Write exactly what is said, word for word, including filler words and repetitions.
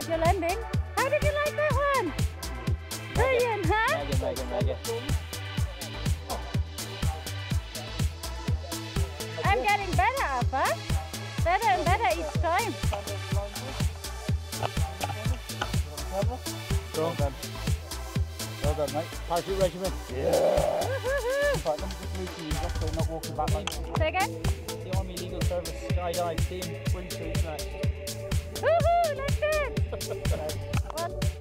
about your landing. How did you like that one? Brilliant, huh? Megan, Megan, Megan. I'm getting better, Alpha. Better and better each time. Well done. Well done, mate. Parachute regiment. Yeah. Right, let me just move to you just so you're not walking back like Say again? the Army Legal Service Skydive Team Wingsuit match. Woohoo! That's good! Well,